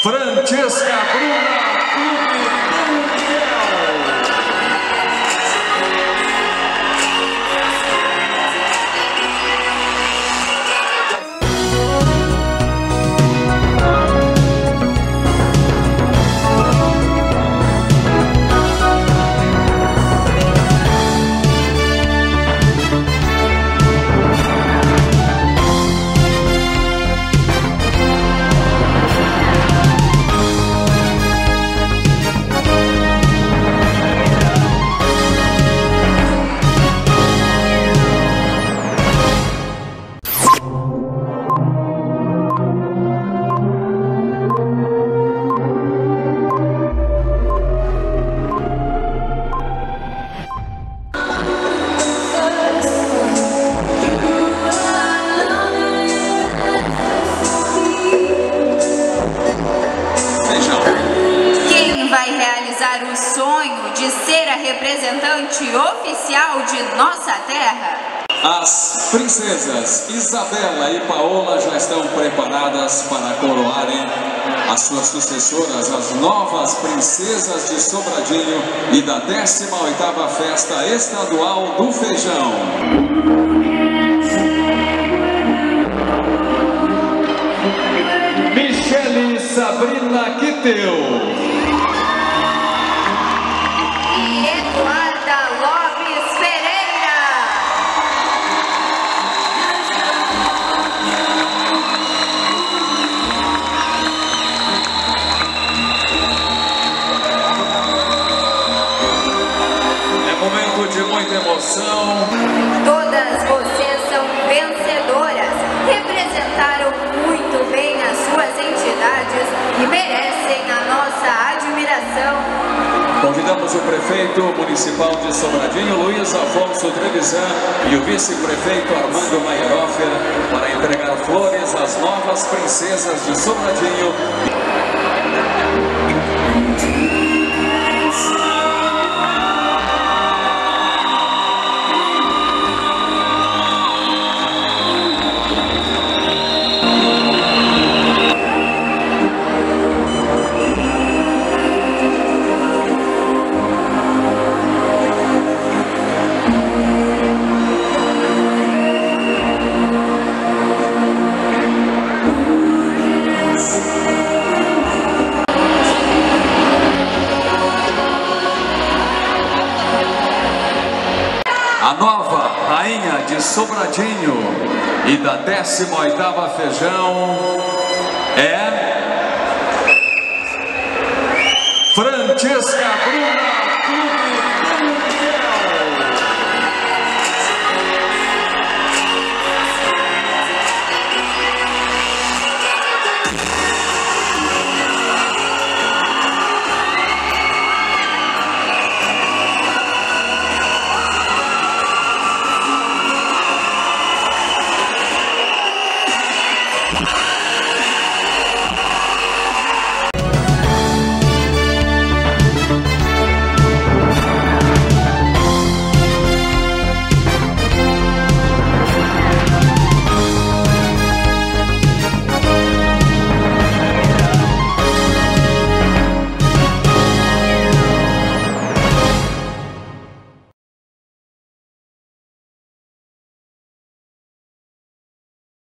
Francesca Bruna, Clube Mundial. O sonho de ser a representante oficial de nossa terra. As princesas Isabela e Paola já estão preparadas para coroarem as suas sucessoras, as novas princesas de Sobradinho e da 18ª Festa Estadual do Feijão. Michele Sabrina Quiteu. De muita emoção. Todas vocês são vencedoras, representaram muito bem as suas entidades e merecem a nossa admiração. Convidamos o prefeito municipal de Sobradinho, Luiz Afonso Trevisan, e o vice-prefeito Armando Maierhofer para entregar flores às novas princesas de Sobradinho. A nova rainha de Sobradinho e da 18ª Feijão é